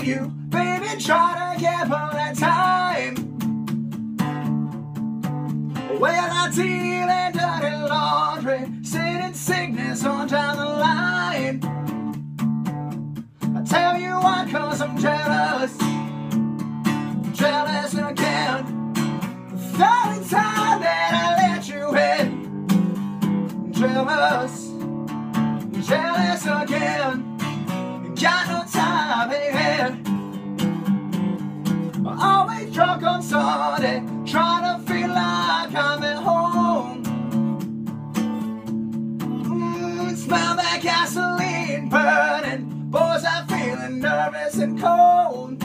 you, baby, try to give her that time. Well, I deal in dirty laundry, sending sickness on down the line. I tell you why, 'cause I'm jealous, jealous again. The third time that I let you in, jealous, jealous again. Got no time, baby. Always drunk on Sunday, trying to feel like I'm at home. Smell that gasoline burning, boys are feeling nervous and cold.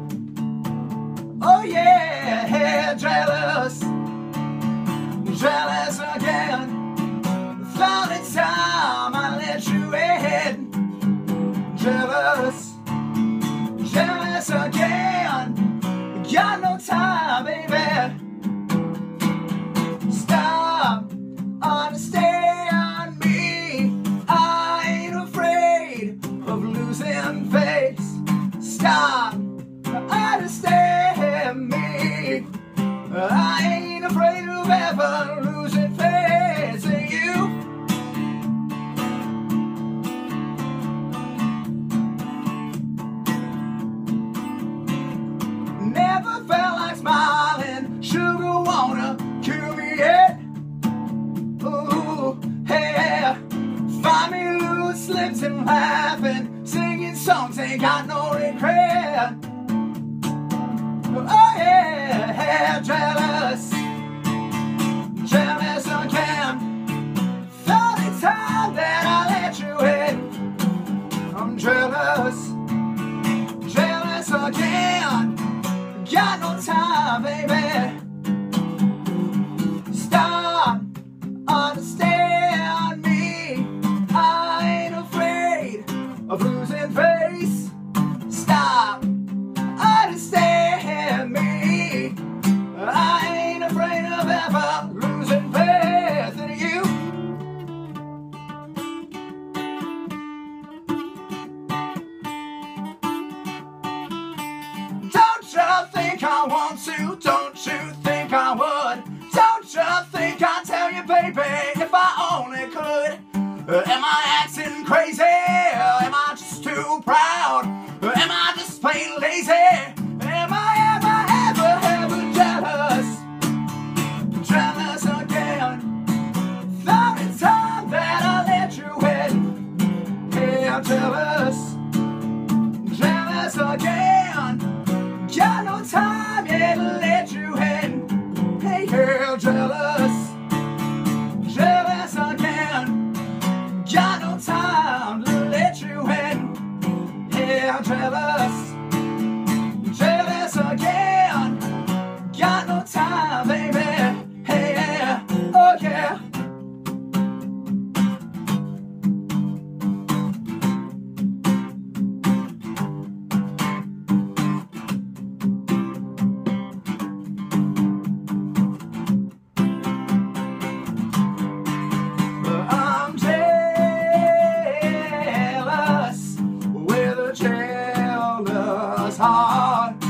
Oh yeah, jealous, jealous again. Found it time I let you in, jealous, jealous again. Got no time, baby. Stop, understand me. I ain't afraid of losing face. Stop, understand me. I ain't afraid of ever losing face in you. Never felt like smiling, sugar wanna kill me yet. Ooh, hey, find me loose lips and laughing, singing songs, ain't got no regret. Oh yeah, jealous, jealous again. Thought it's time that I let you in. I'm jealous, jealous again. Got no time, baby. Stop, understand me. I ain't afraid of losing face. Stop, understand me. I ain't afraid of ever losing faith in you. Don't you think I want to? Don't you think I would? Don't you think I'd tell you, baby, if I only could? Am I acting crazy? Am I just too proud? Am I just plain lazy? Am I ever jealous? Jealous again. Thought it's time that I let you in. Hey, I'm jealous, jealous again. Got no time yet to let you in. Hey girl, jealous, jealous again. Got no time to let you in. Hey, I'm jealous, jealous again. Got no time, baby. Hey, yeah, oh yeah. I'm jealous with a jealous heart.